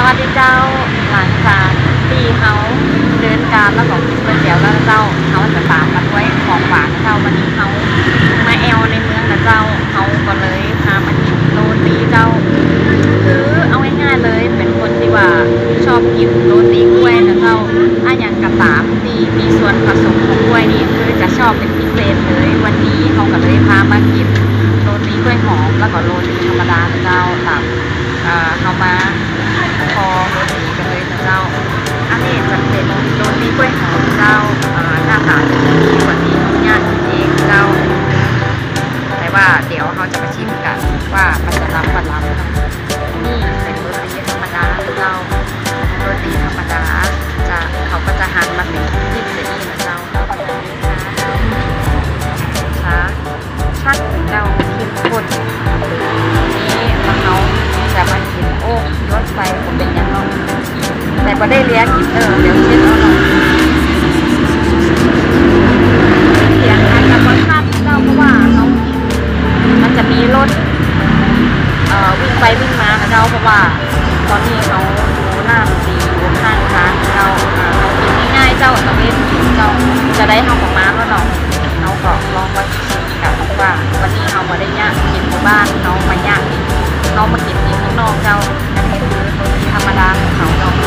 วัสดีเจ้าหลังจากที่เขาเดินการแล้วก็กินก๋วยเตี๋ยวแล้วเจ้าเขาจะตามมาด้วยของหวานเจ้าวันนี้เขามาแอลในเมืองนะเจ้าเขาก็เลยพามากินโรตีเจ้าคือเอาง่ายๆเลยเป็นคนที่ว่าชอบกินโรตีกล้วยนะเจ้าถ้าอย่างกระตามที่มีส่วนผสมของกล้วยนี่คือจะชอบเป็นพิเศษเลยวันนี้เขาก็เลยพามากินโรตีกล้วยหอมแล้วก็โรตีธรรมดานะเจ้าตามเขามาพอโรตีกันเลยนะเจ้าอันนี้จะเป็นโรตีกล้วยหอมเจ้าหน้าตาจะดีกว่านี้งานเองเจ้าแต่ว่าเดี๋ยวเขาจะมาชิมกันว่ามันจะรับมันรับนี่เป็นโรตีธรรมดาเจ้าโรตีธรรมดาจะเขาก็จะหั่นมาเป็นชิ้นๆแบบนี้นะเจ้าแล้วก็จะมีช้าชักเจ้าเข้มข้นนี้มาเขาจะมากินโอ้รถไฟผมเป็นยังไงแต่ก็ได้เลี้ยงกินเดี๋ยวเช็ดเอาหน่อยเสียงอาจจะค่อนข้างเจ้าเพราะว่าเขากินมันจะมีรถวิ่งไปวิ่งมานะเจ้าเพราะว่าตอนนี้เขาดูหน้าดีอยู่ข้างร้านเจ้าเขากินง่ายๆเจ้าตะเวนกินเจ้าจะได้ทำออกมาแล้วเนาะเราก็ลองมาชิมกันว่าวันนี้เขามาได้ย่างกินที่บ้านเขามาย่างเขามากินที่ข้างนอกเจ้าอันนี้คือโรตีธรรมดาของเขาเนาะ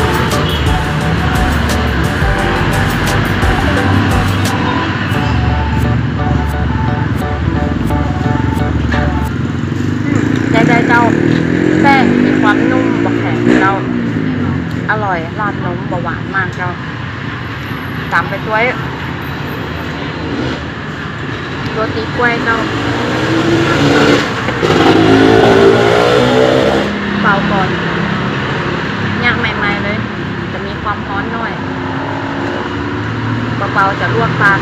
ได้เจ้าแป้งมีความนุ่มบะแข็งเจ้าอร่อยราดนมบะหวานมากเจ้าตามไปด้วยโรตีกล้วยเจ้าเบาก่อนย่างใหม่ๆเลยจะมีความร้อนหน่อยเบาๆจะลวกปาก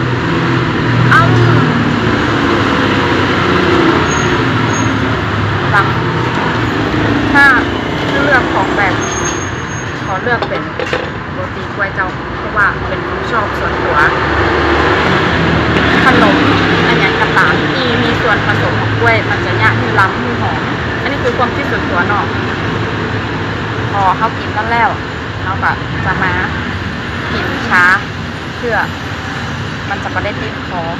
ถ้าเลือกของแบบขอเลือกเป็นโรตีกล้วยเจ้าเพราะว่าเป็นความชอบส่วนตัวขนมอันนี้กระต่ายที่มีส่วนผสมของกล้วยมันจะยากที่ล้ำที่หอมอันนี้คือความคิดส่วนตัวเนาะพอเขากินกันแล้วเขาก็จะมากินช้าเพื่อมันจะไม่ได้ติดคอ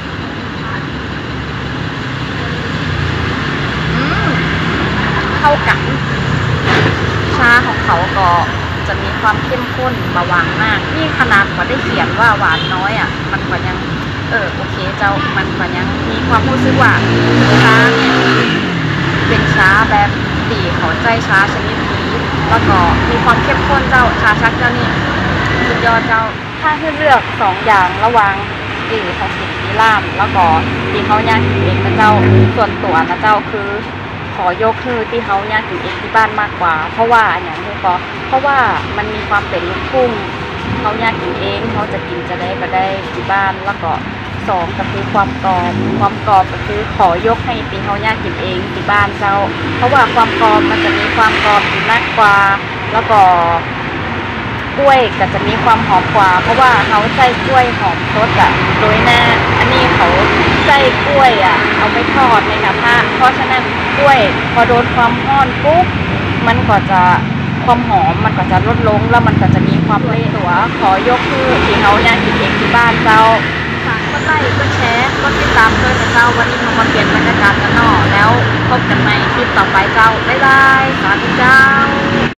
เข้ากันชาของเขาก็จะมีความเข้มข้นเบาหวานมากนี่ขนาดก็ได้เขียนว่าหวานน้อยมันก็ยังโอเคเจ้ามันก็ยังมีความรู้สึกว่าชาเนี่ยเป็นชาแบบตีเขาใจชาชนิดนี้แล้วก็มีความเข้มข้นเจ้าชาชักเจ้านี่สุดยอดเจ้าถ้าให้เลือก2อย่างระหว่างตีของสินทีล่ามแล้วก็ตีเขาย่างกินเองนะเจ้าส่วนตัวนะเจ้าคือขอยกคือที่เขาย่างกินเองที่บ้านมากกว่าเพราะว่าอย่างนี้ก็เพราะว่ามันมีความเป็นลูกทุ่งเขาย่างกินเองเขาจะกินจะได้ก็ได้ที่บ้านแล้วก็2ก็คือความกรอบก็คือขอยกให้ตีเขาย่างกินเองที่บ้านเจ้าเพราะว่าความกรอบมันจะมีความกรอบมากกว่าแล้วก็กล้วยก็จะมีความหอมกว่าเพราะว่าเขาใส่กล้วยหอมสดโดยหน้าอันนี้เขาใส่กล้วยเอาไปทอดในกระทะเพราะฉะนั้นกล้วยพอโดนความร้อนปุ๊บมันก็จะความหอมมันก็จะลดลงแล้วมันก็จะมีความเละตัวขอยกคือที่เขาย่างกินเองที่บ้านเจ้าฝากกดไลค์กดแชร์กดติดตามด้วยนะเจ้าวันนี้เรามาเปลี่ยนบรรยากาศกันเนาะแล้วพบกันใหม่คลิปต่อไปเจ้าบ๊ายบายสวัสดีเจ้า